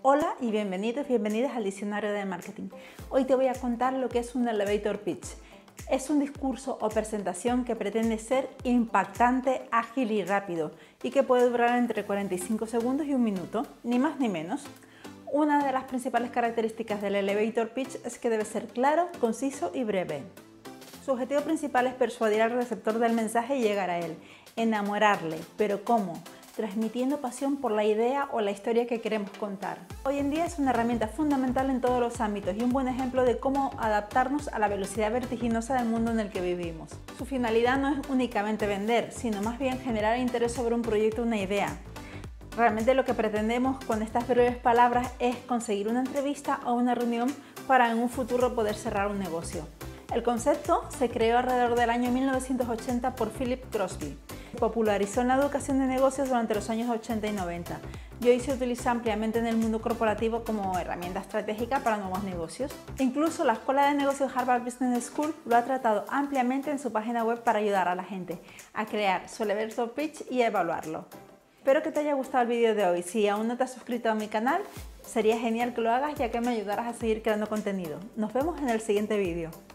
Hola y bienvenidos, bienvenidas al Diccionario de Marketing. Hoy te voy a contar lo que es un elevator pitch. Es un discurso o presentación que pretende ser impactante, ágil y rápido y que puede durar entre 45 segundos y un minuto, ni más ni menos. Una de las principales características del elevator pitch es que debe ser claro, conciso y breve. Su objetivo principal es persuadir al receptor del mensaje y llegar a él, enamorarle, pero ¿cómo? Transmitiendo pasión por la idea o la historia que queremos contar. Hoy en día es una herramienta fundamental en todos los ámbitos y un buen ejemplo de cómo adaptarnos a la velocidad vertiginosa del mundo en el que vivimos. Su finalidad no es únicamente vender, sino más bien generar interés sobre un proyecto o una idea. Realmente lo que pretendemos con estas breves palabras es conseguir una entrevista o una reunión para en un futuro poder cerrar un negocio. El concepto se creó alrededor del año 1980 por Philip Crosby. Popularizó en la educación de negocios durante los años 80 y 90 y hoy se utiliza ampliamente en el mundo corporativo como herramienta estratégica para nuevos negocios. Incluso la Escuela de Negocios Harvard Business School lo ha tratado ampliamente en su página web para ayudar a la gente a crear su elevator pitch y a evaluarlo. Espero que te haya gustado el vídeo de hoy. Si aún no te has suscrito a mi canal, sería genial que lo hagas ya que me ayudarás a seguir creando contenido. Nos vemos en el siguiente vídeo.